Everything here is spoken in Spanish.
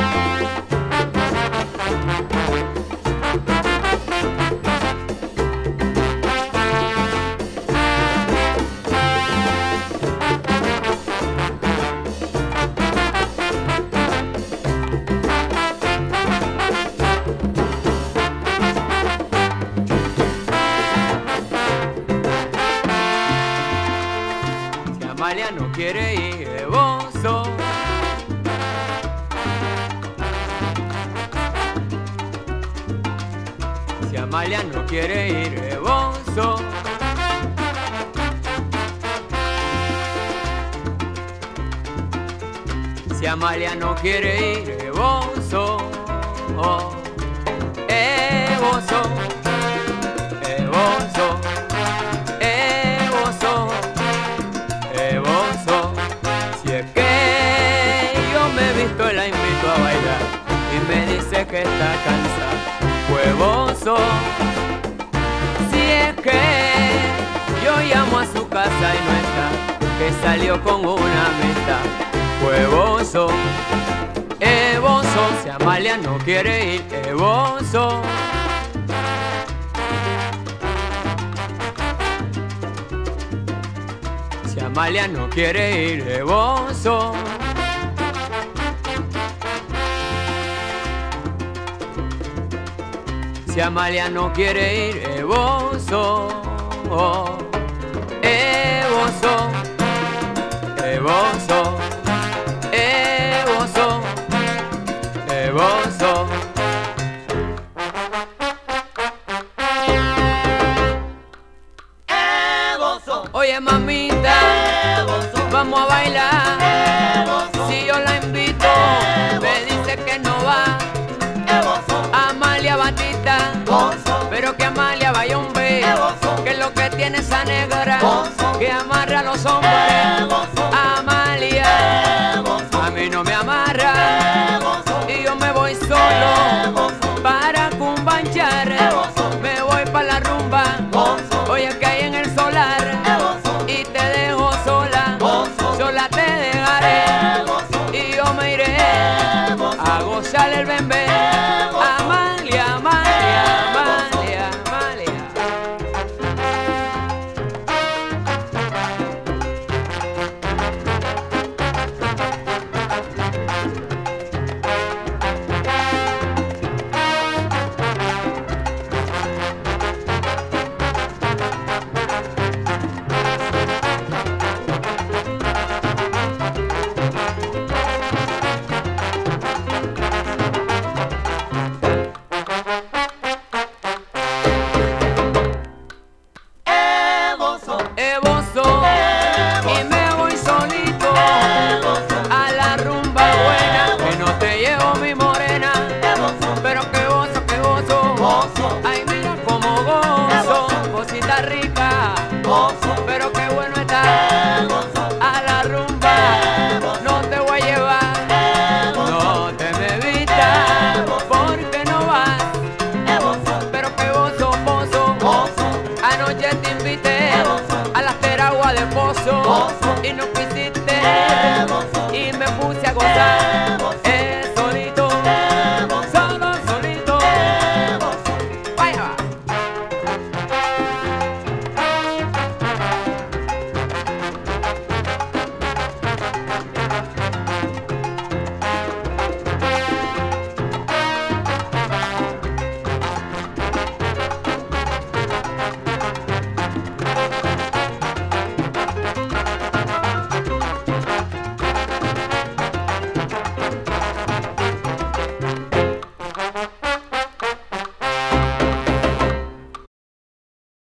Amalia no quiere ir de bozo. Si Amalia no quiere ir de bozo, si Amalia no quiere ir de bozo, bozo, bozo, bozo. Si es que yo me he visto y la invito a bailar y me dice que está cansada, pues bozo. Si es que yo llamo a su casa y no está, que salió con una amistad, pues bozo, bozo. Si Amalia no quiere ir, bozo. Si Amalia no quiere ir, bozo. Si Amalia no quiere ir, bozo, bozo, bozo, bozo, bozo. Oye mamita, vamos a bailar. Si yo la invito, me dice que no va. Amalia Batista, pero que Amalia vaya un be, que es lo que tiene esa negra, que amarra a los hombres. Amalia, a mí no me amarra, y yo me voy solo para cumbanchar. Me voy para la rumba, oye que hay en el solar, y te dejo sola, sola te dejaré, y yo me iré a gozar el bembé.